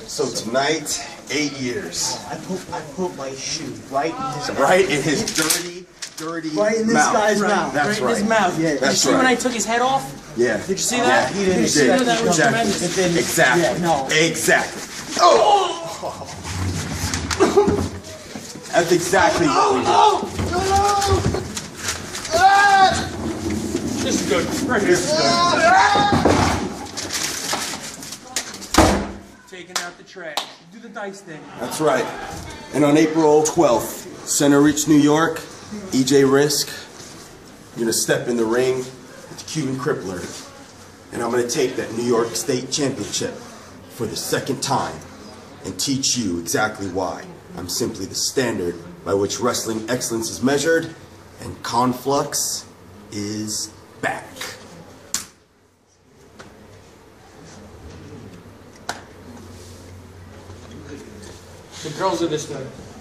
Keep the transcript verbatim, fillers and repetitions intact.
So tonight, eight years. I put I put my shoe right in his Right in his dirty, dirty right in this mouth. guy's Right, mouth. That's right in his right. mouth. Yeah. Did That's you see right. when I took his head off? Yeah. Did you see Yeah, that? he didn't Did you see did. that? That was Exactly. tremendous. It didn't- Exactly. Yeah, no. Exactly. Oh! That's exactly what we did. This is good. Right here. Taking out the trash. Do the dice thing. That's right. And on April twelfth, Center Ridge, New York, E J Risk, you're gonna step in the ring with the Cuban Crippler, and I'm gonna take that New York State Championship for the second time and teach you exactly why. I'm simply the standard by which wrestling excellence is measured, and Conflux is back. The girls are this way.